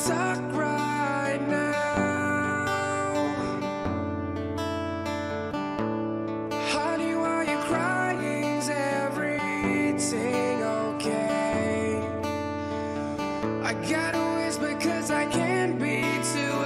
talk right now? Honey, why you crying? Is everything okay? I gotta whisper 'cause I can't be too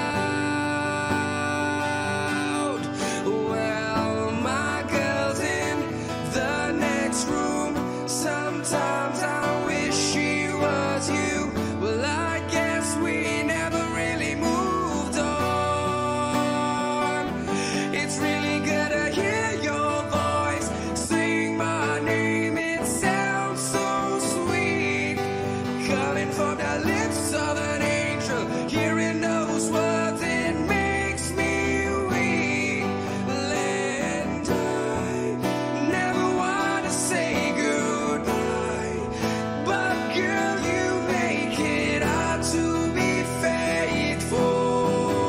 loud. Well, my girl's in the next room. Sometimes I wish she was you. Well, I guess we never really moved on. It's really good to hear your voice sing my name. It sounds so sweet, coming from the lips of an angel. Hearing those words, it makes me weak. And I never want to say goodbye, but girl, you make it hard to be faithful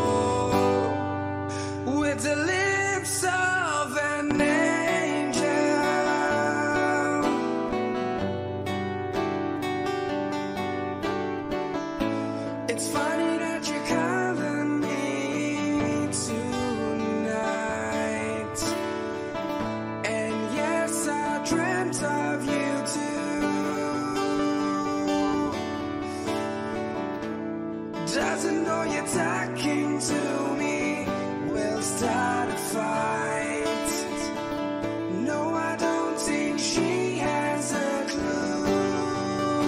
with the lips of an angel. It's funny that you're calling me tonight. And yes, I dreamt of you too. Doesn't know you're talking to me. We'll start a fight. No, I don't think she has a clue.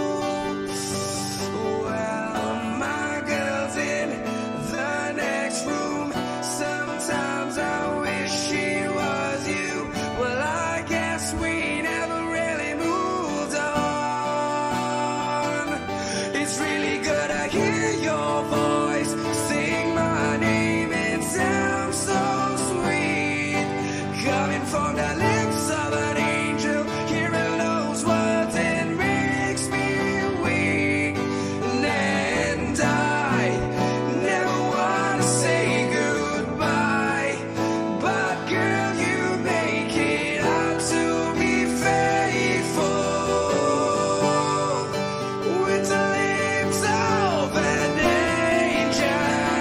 Well, my girl's in the next room. Sometimes I wish she was you. Well, I guess we never really moved on. It's really good to hear your voice sing my name. It sounds so sweet, coming from the lips of an angel. Hearing those words, it makes me weak. And I never want to say goodbye, but girl, you make it hard to be faithful with the lips of an angel.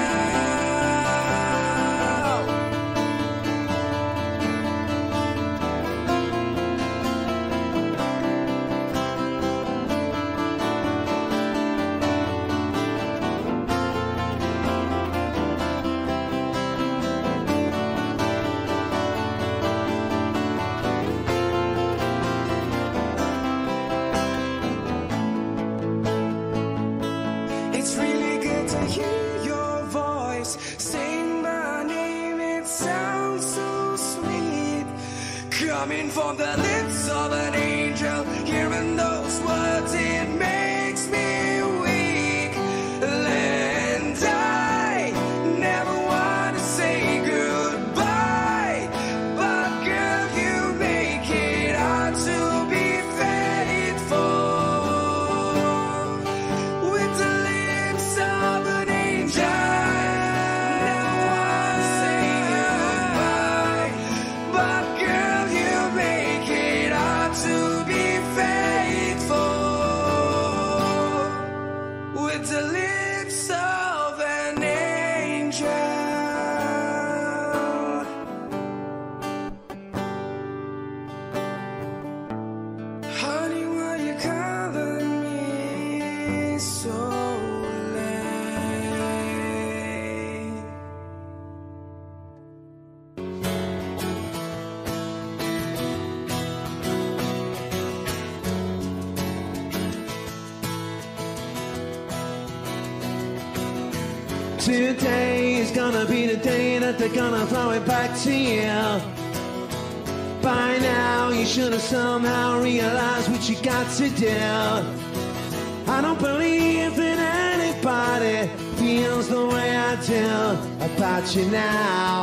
It's really good to hear your voice sing my name. It sounds so sweet, coming from the lips of an angel. Hearing those words, it makes me weak. And I never want to say goodbye, but girl, you make it hard to be faithful with the lips of an angel. Never want to say goodbye, but girl, you make it hard to be faithful with the lips of an angel. Honey, why you calling me so late? Today is gonna be the day that they're gonna throw it back to you. By now, you should have somehow realized what you got to do. I don't believe that anybody feels the way I do about you now.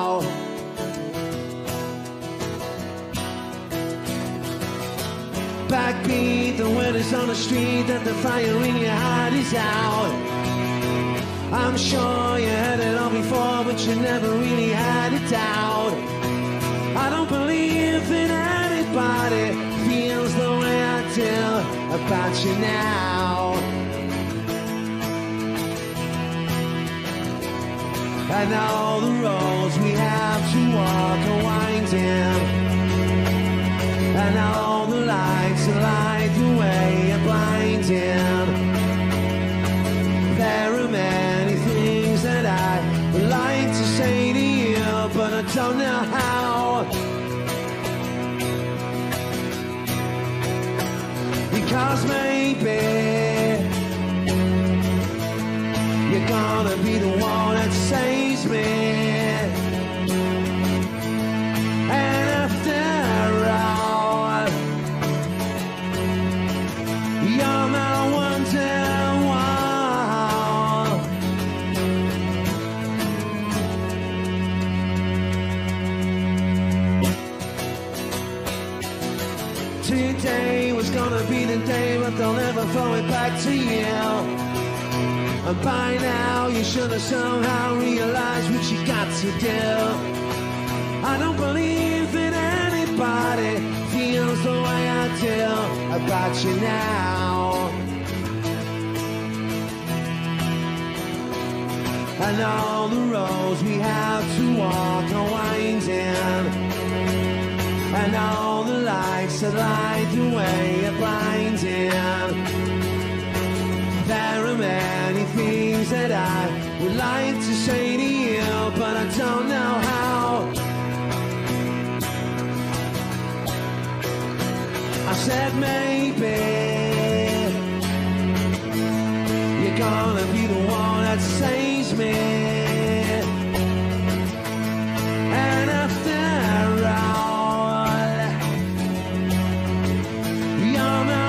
Backbeat, the word is on the street that the fire in your heart is out. I'm sure you heard it all before, but you never really had a doubt. I don't believe that anybody feels the way I do about you now. And all the roads we have to walk are winding, and all the lights that light the way are blinding. There are many things that I would like to say to you, but I don't know how. Because maybe you're gonna be the one that saves me. And after all, you're my wonderwall. Today was gonna be the day, but they'll never throw it back to you. And by now you should have somehow realized what you got to do. I don't believe that anybody feels the way I do about you now. And all the roads we have to walk are winding, and all the lights that light the way are blinding. There are many things that I would like to say to you, but I don't know how. I said maybe you're gonna be the one that saves me. And after all, you're my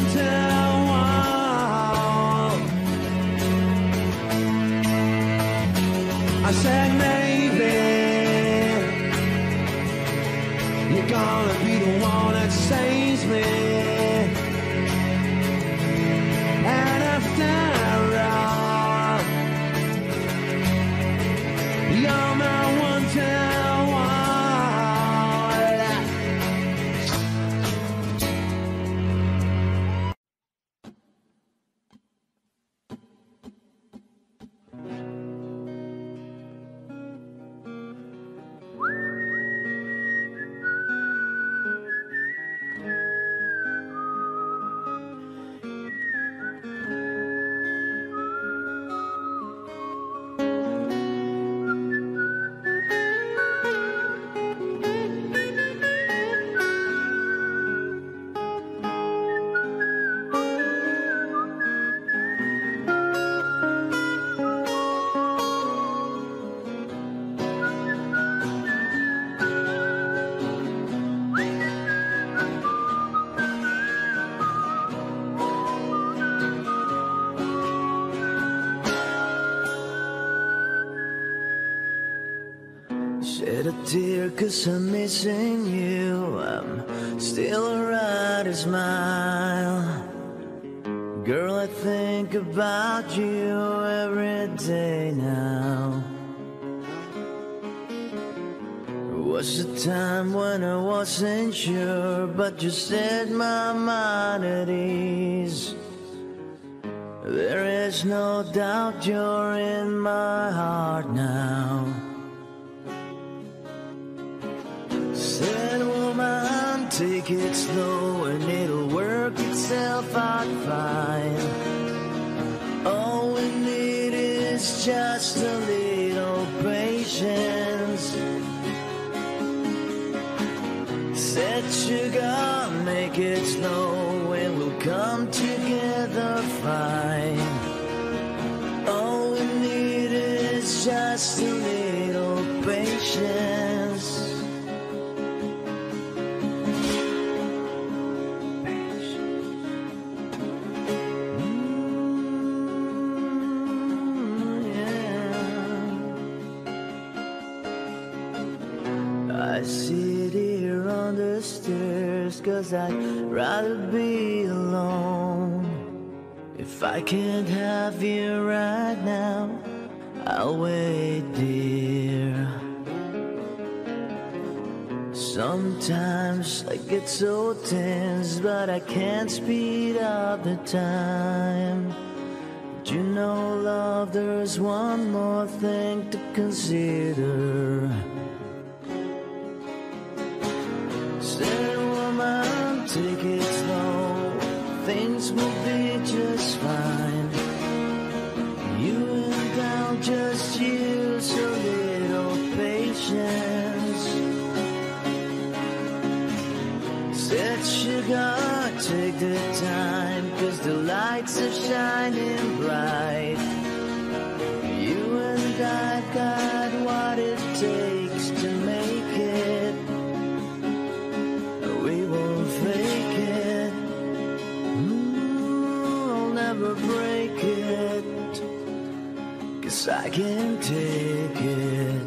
wonderwall. I said maybe you're gonna be the one that saves me. And after all, you're my wonderwall. Shed a tear 'cause I'm missing you. I'm still alright to smile. Girl, I think about you every day now. Was a time when I wasn't sure, but you set my mind at ease. There is no doubt you're in my heart now. Said woman, take it slow and it'll work itself out fine. All we need is just a little patience. Said sugar, make it slow and we'll come together fine. All we need is just a little patience. I sit here on the stairs 'cause I'd rather be alone. If I can't have you right now, I'll wait, dear. Sometimes I get so tense, but I can't speed up the time. you know, love, there's one more thing to consider. Said, woman, take it slow, things will be just fine. You and I'll just use a little patience. Said, sugar, take the time, 'cause the lights are shining bright. You and I got what it takes to make it. We won't fake it. I'll never break it, 'cause I can take it.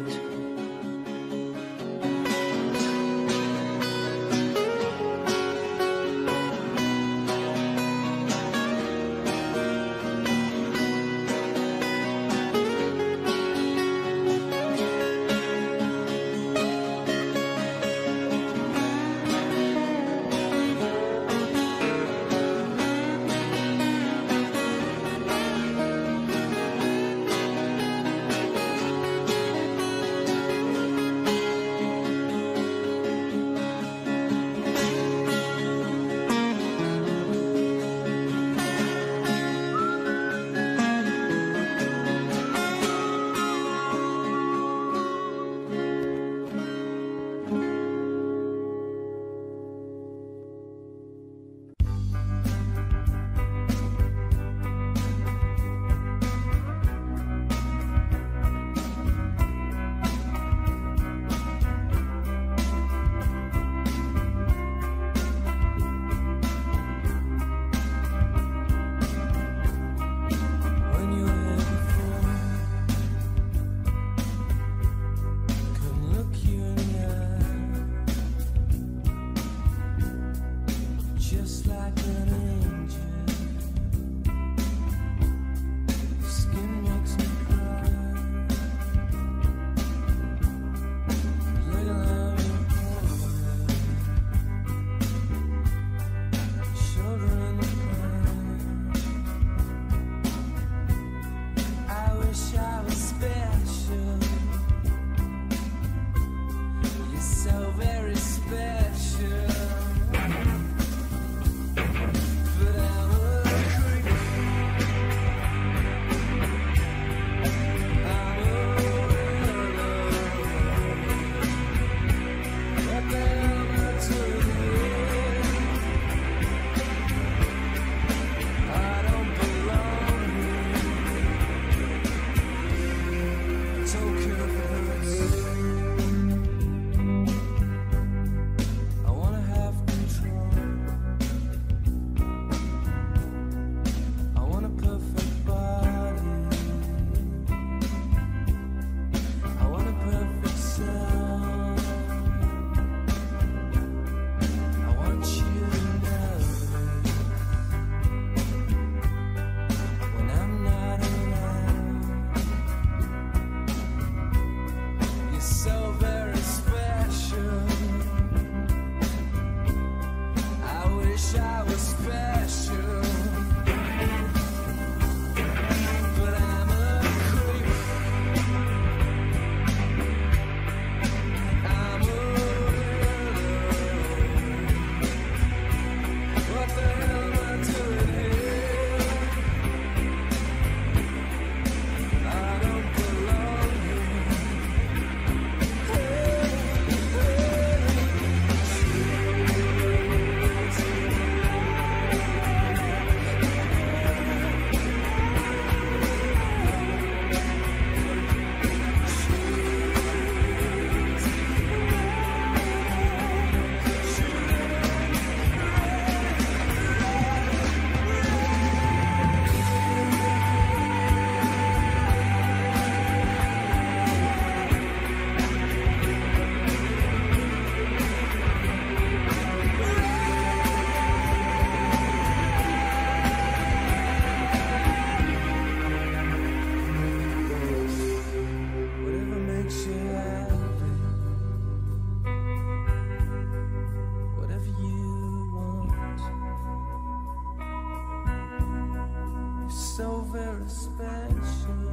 was special.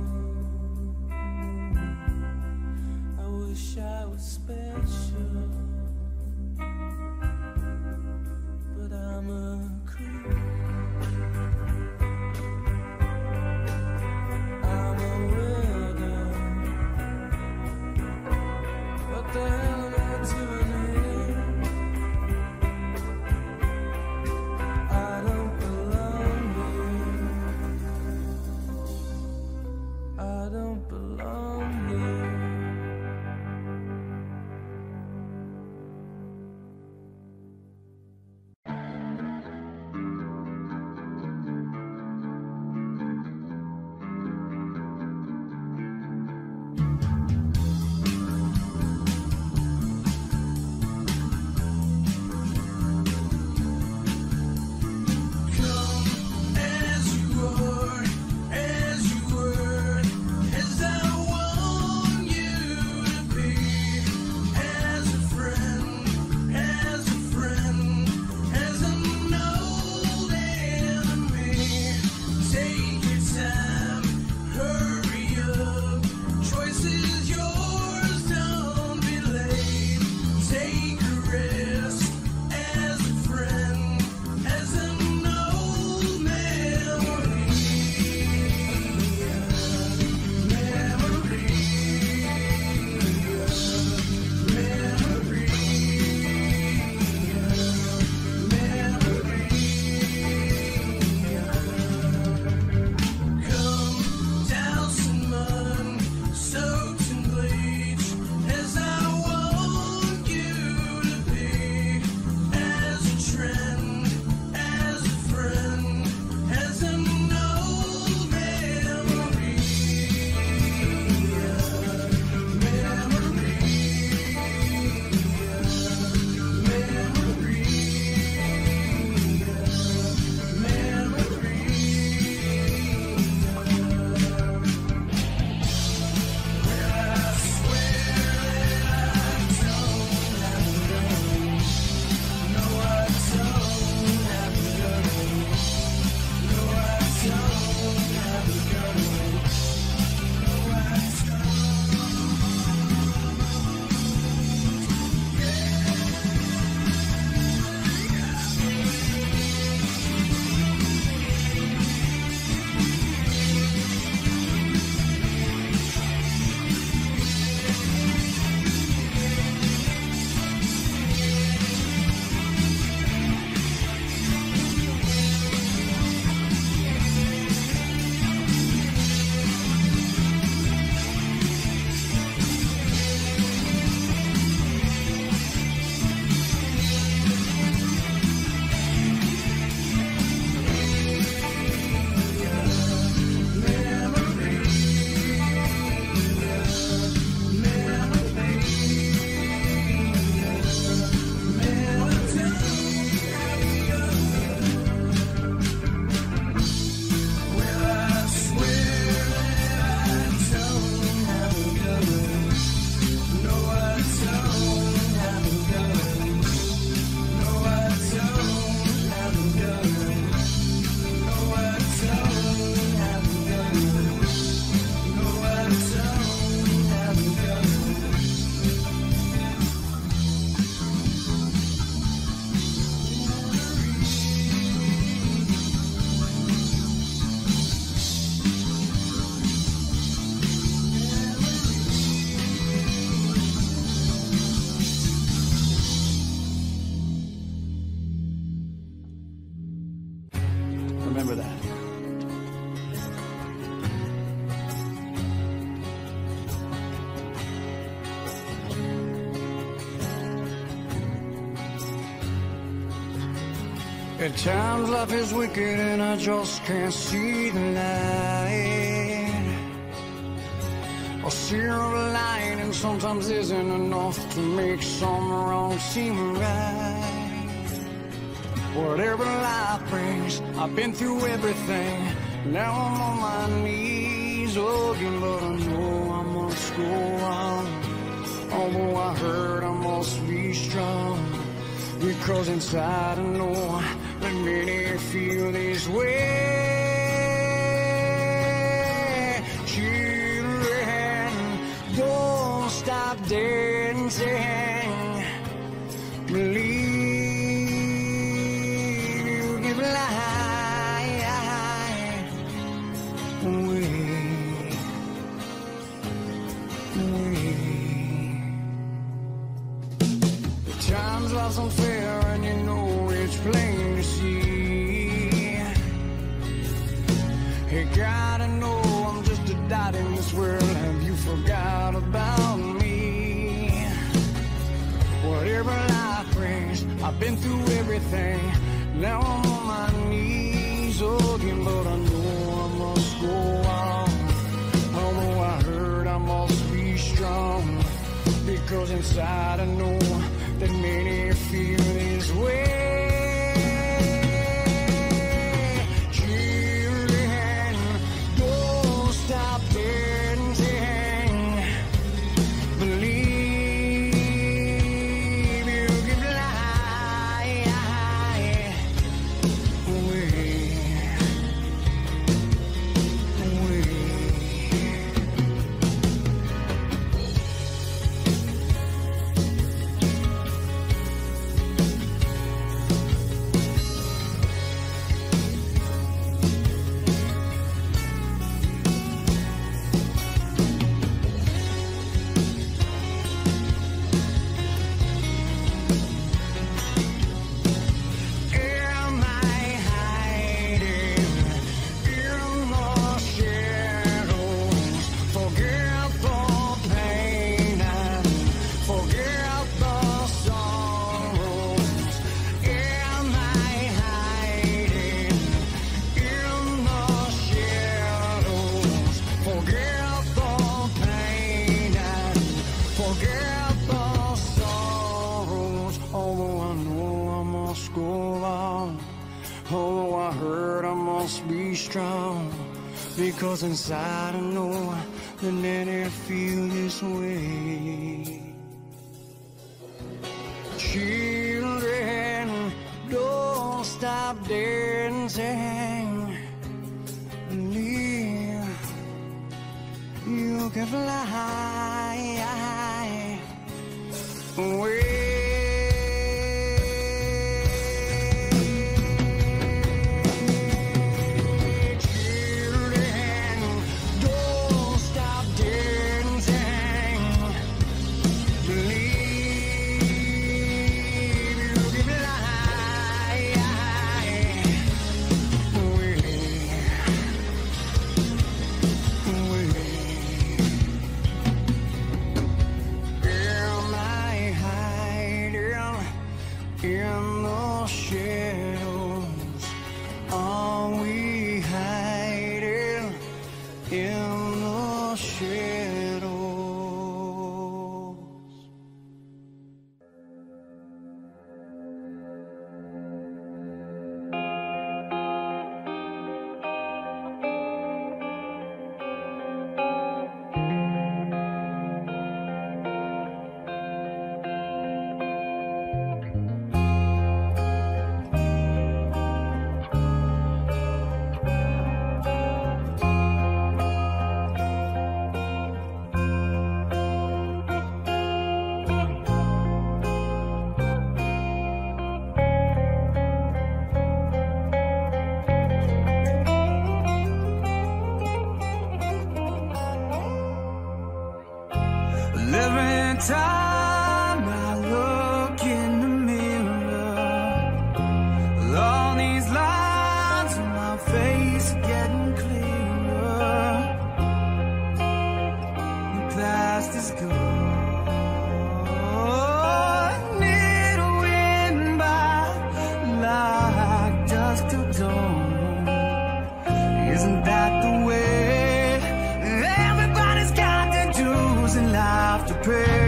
I wish I was special. But I'm a creep. I'm a widow. What the hell am I doing here? I don't belong here. I don't belong here. Remember that. At times life is wicked and I just can't see the light. A silver lining sometimes isn't enough to make some wrong seem right. Whatever life brings, I've been through everything. Now I'm on my knees again, but I know I must go on. Although I hurt, I must be strong. Because inside I know that many feel this way. dancing. Believe you give life away. The time's life's unfair and you know it's plain to see. You gotta know I'm just a dot in this world. Have you forgot about me? Whatever life brings, I've been through everything. Now I'm on my knees again, but I know I must go on. Although I heard I must be strong, because inside I know that many feel this way. Children, don't stop dancing. Believe you give life away. Because inside I know that many feel this way. Children, don't stop dancing. Believe you can fly away. Every time I look in the mirror, all these lines on my face are getting clearer. The past is gone, it'll win by like dusk till dawn. Isn't that the way everybody's got their dues in life to pay?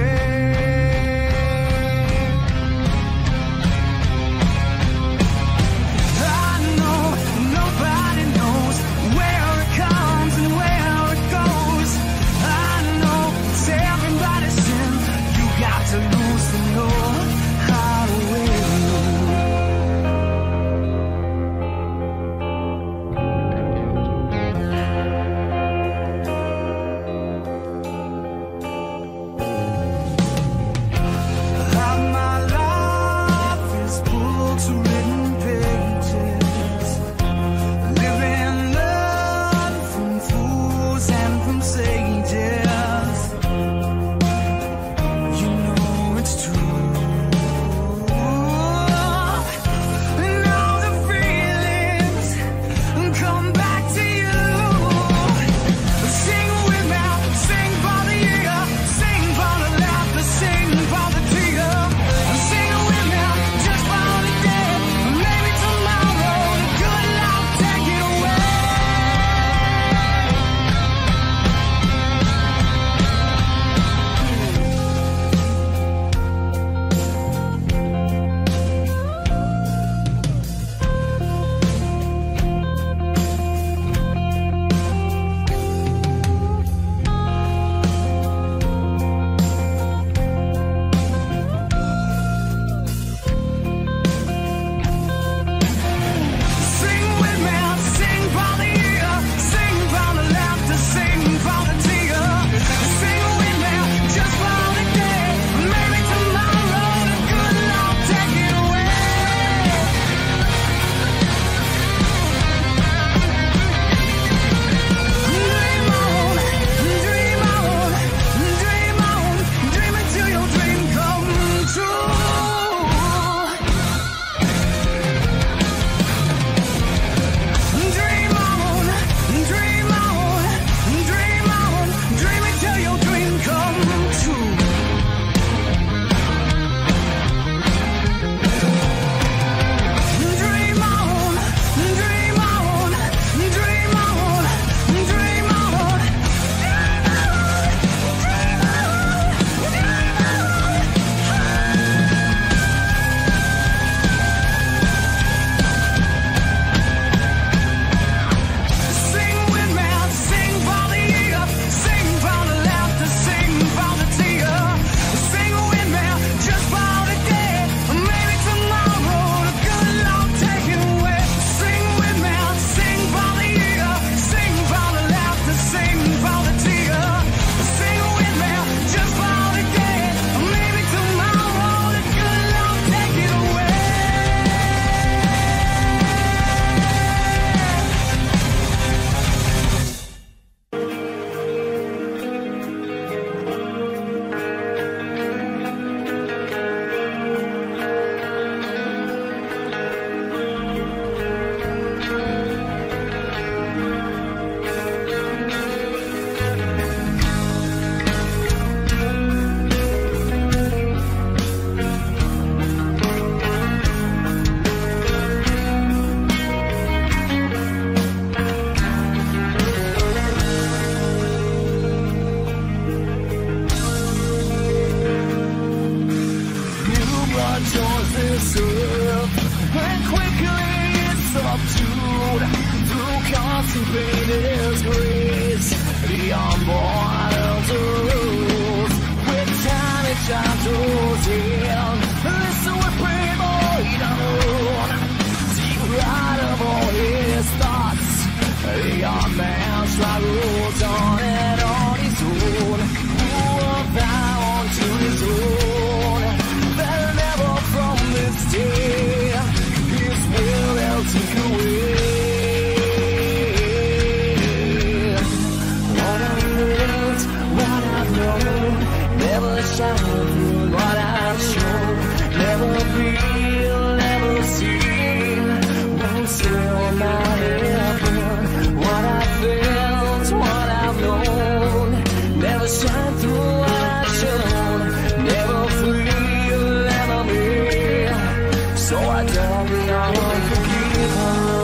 shine through what I've shown. Never feel, never see. Won't say what I have been. What I've felt, what I've known. Never shine through what I've shown. Never feel, never be. So I don't be unforgiven.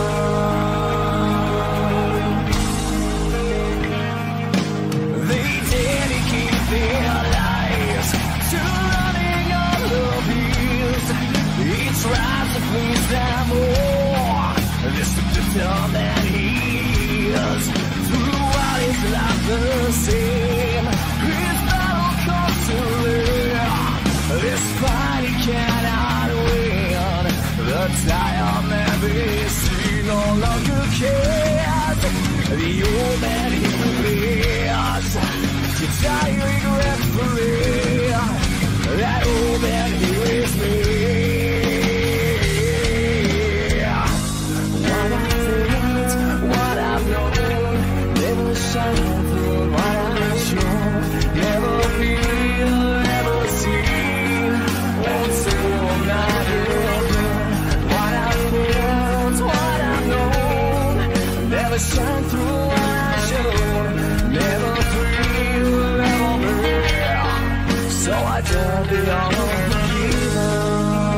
Tries to please them more. This is the time that he is. Throughout his life the same. His battle constantly. This fight he cannot win. The tired man he no longer cares. The old man he believes to die regretfully. That old man he is me. Shine through what I've shown. Never feel, never see. Won't say what not here. What I've felt, what I've known. Never shine through what I've shown. Never feel, never be. So I don't belong here.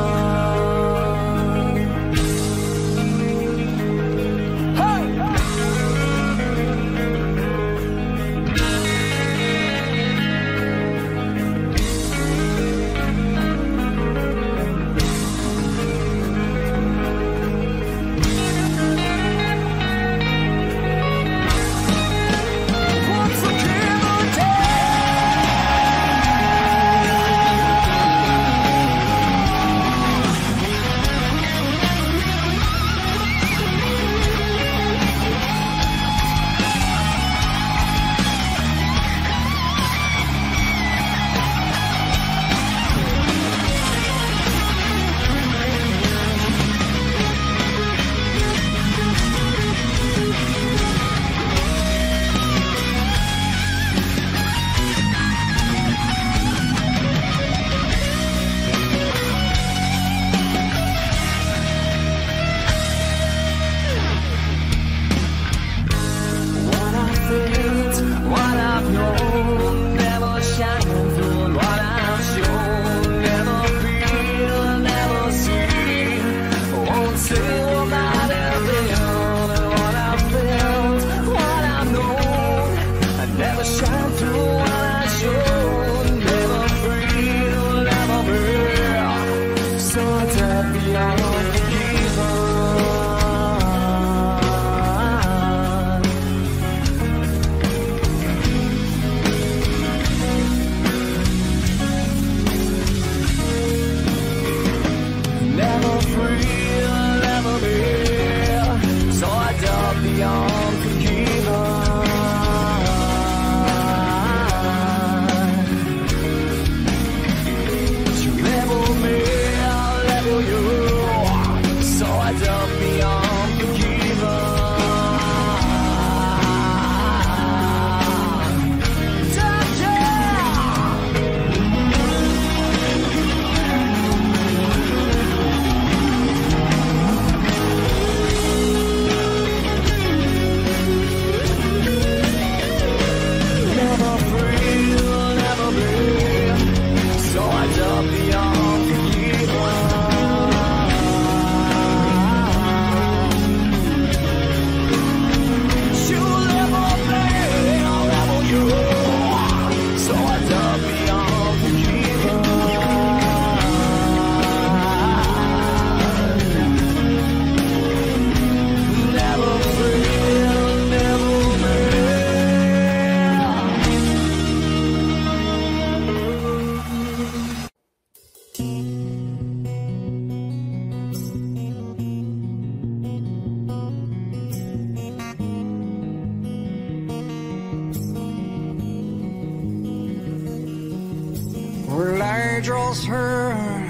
Well, I just heard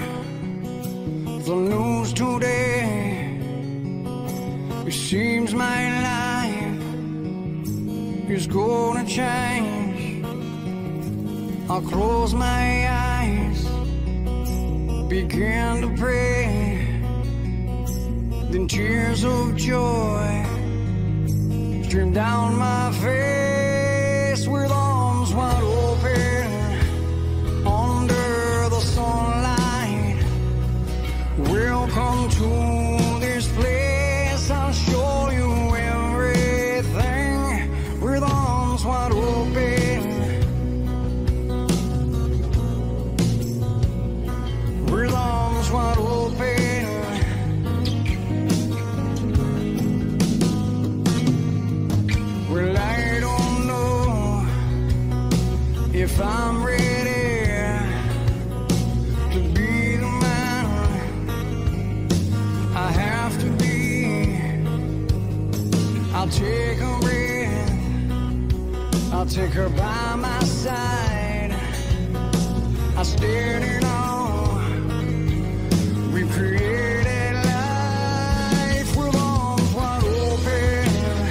the news today. It seems my life is gonna change. I'll close my eyes, begin to pray, then tears of joy stream down my face with arms wide open under the sunlight. Welcome to this place, I'll show you everything with arms wide open. With arms wide open. Well, I don't know if I'm ready to be the man I have to be. I'll take a breath, I'll take her by my side. I stared it on, we created life with arms wide open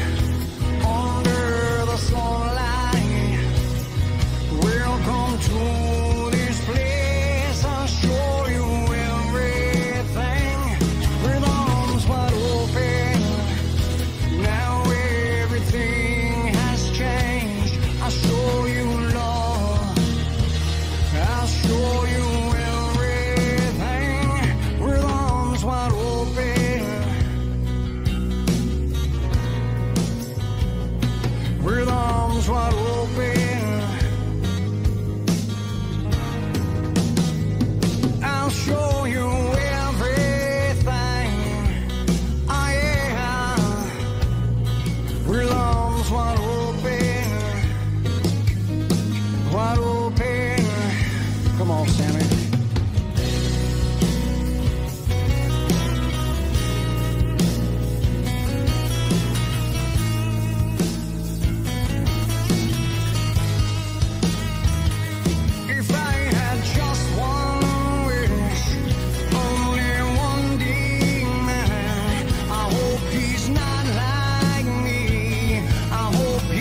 under the sunlight. Welcome to this place, I'll show you everything with arms wide open. Now everything has changed, I'll show you love, I'll show you everything with arms wide open. With arms wide open. I'll show you everything. I am with arms wide open. Wide open. Come on, Sammy. If I had just one wish, only one demon, I hope he's not like me. I hope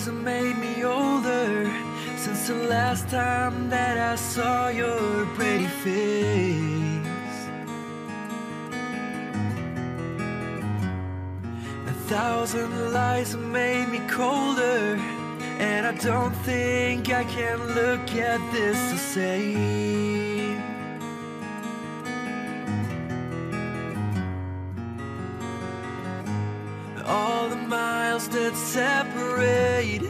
have made me older since the last time that I saw your pretty face. 1,000 lies have made me colder, and I don't think I can look at this the same. All the miles that separate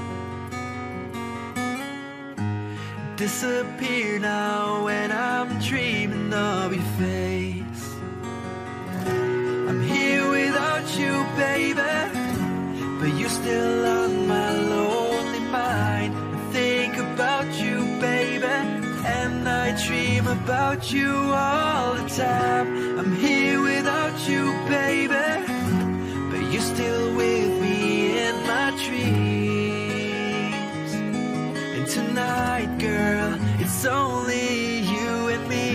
disappear now when I'm dreaming of your face. I'm here without you, baby, but you're still on my lonely mind. I think about you, baby, and I dream about you all the time. I'm here without you, baby, but you're still with me in my dreams. And tonight, girl, it's only you and me.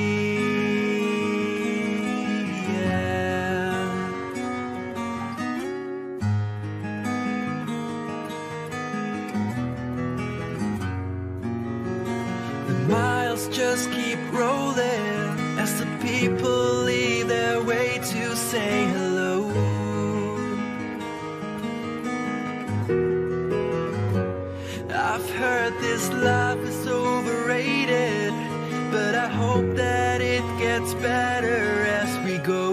Just keep rolling as the people leave their way to say hello. I've heard this life is overrated, but I hope that it gets better as we go.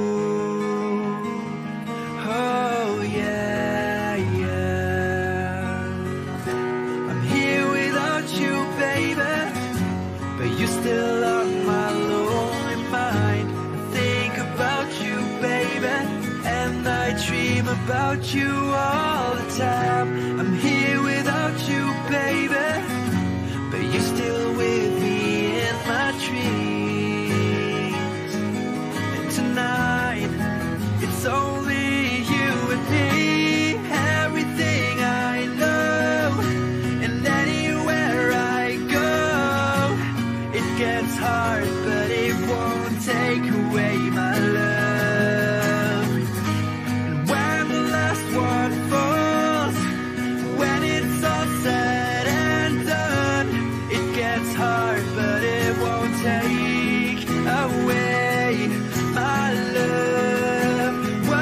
Oh yeah, yeah. I'm here without you, baby, but you're still on my lonely mind. I think about you, baby, and I dream about you all the time. I'm here without you, baby, but you're still with me in my dreams. And tonight, it's only you and me. Everything I know, and anywhere I go, it gets hard, but it won't take away my love. And when the last one falls, when it's all said and done, it gets hard, but it won't take away my love.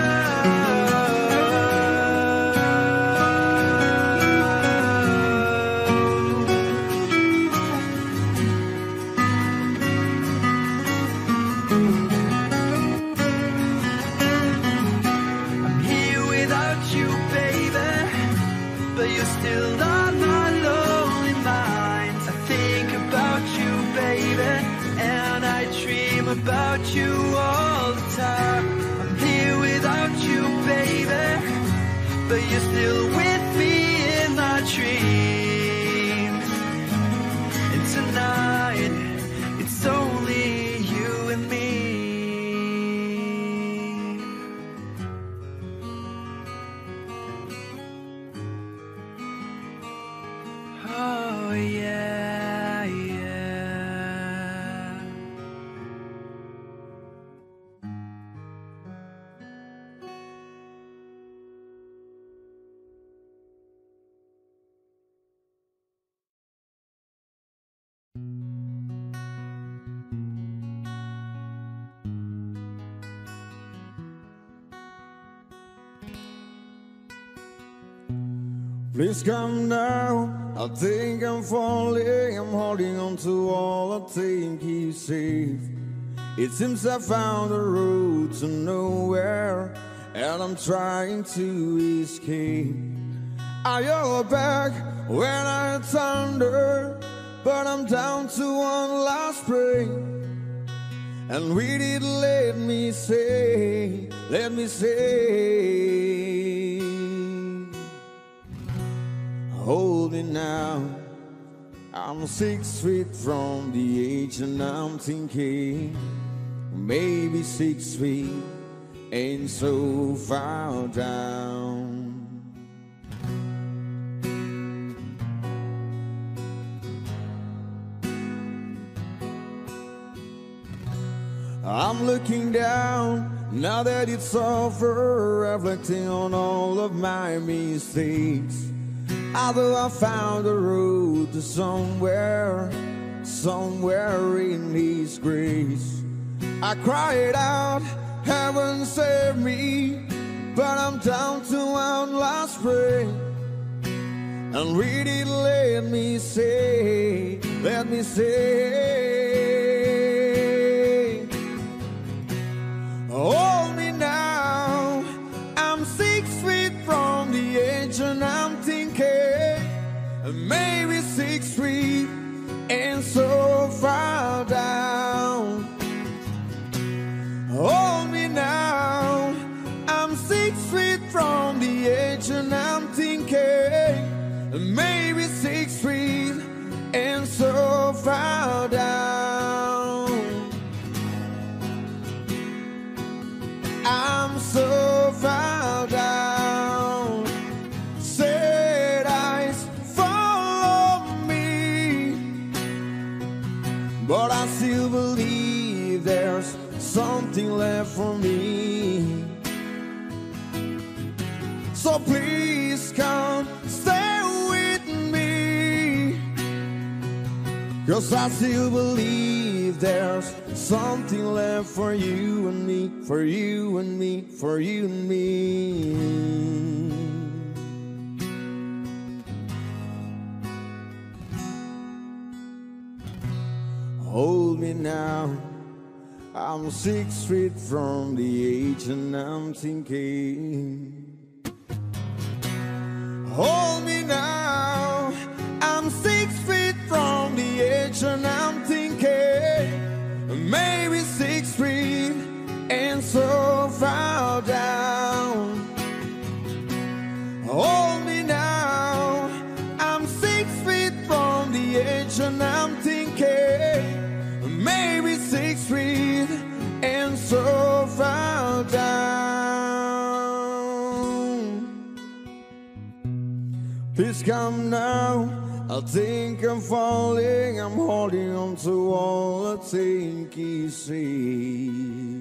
About you all the time. I'm here without you, baby, but you're still with me in my dreams. And tonight, it's only you and me. Oh yeah, yeah. Please come down, I think I'm falling. I'm holding on to all I think is safe. It seems I found a road to nowhere, and I'm trying to escape. I yell back when I thunder, but I'm down to one last break. And with it, let me say, hold me now. I'm 6 feet from the edge, and I'm thinking maybe 6 feet ain't so far down. I'm looking down, now that it's over, reflecting on all of my mistakes. Although I found the road to somewhere in His grace. I cried out, heaven save me, but I'm down to one last prayer. And really let me say, hold me now. I'm 6 feet from the edge and I'm thinking maybe 6 feet and so far down. Hold me now. I'm 6 feet from the edge and I'm thinking maybe 6 feet and so far down. I'm so far down. Said eyes follow me, but I still believe there's something left for me. So please come stay with me, 'cause I still believe there's something left for you and me, for you and me, for you and me. Hold me now. I'm 6 feet from the edge and I'm thinking. Hold me now. I'm 6 feet from the edge and I'm thinking maybe 6 feet and so far down. Hold me now. I'm 6 feet from the edge and I'm thinking maybe 6 feet and so far down. Please come now. I think I'm falling. I'm holding on to all I think is safe.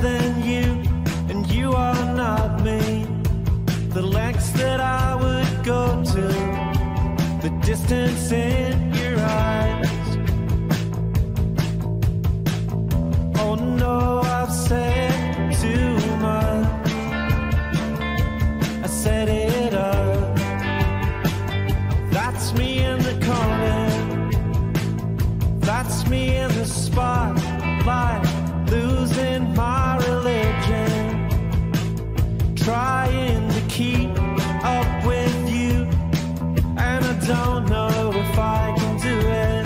than you, and you are not me. The lengths that I would go to, the distance in your eyes. Oh no, I've said too much. I set it up. That's me in the corner. That's me in the spotlight, losing my religion, trying to keep up with you, and I don't know if I can do it.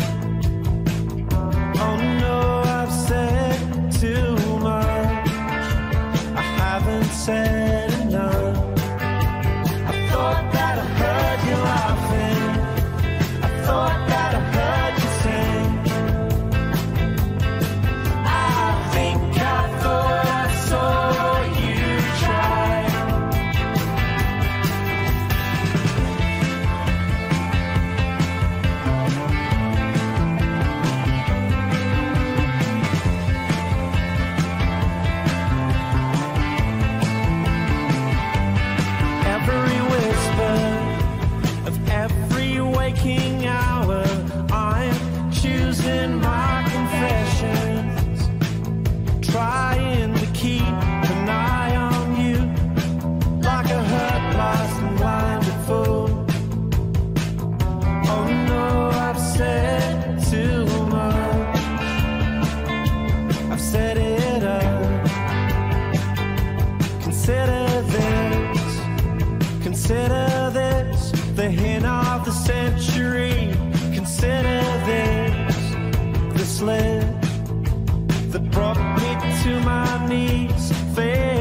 Oh no, I've said too much. I haven't said enough. I thought that I heard you laughing. I thought that I heard you sing. I think I thought I saw you try. Every whisper of every waking hour, I'm choosing my confessions, trying to keep an eye on you, like a hurt, lost and blinded fool. Oh no, I've said too much. I've set it up. Consider this, the hint of the century. Consider this, the slip that brought me to my knees.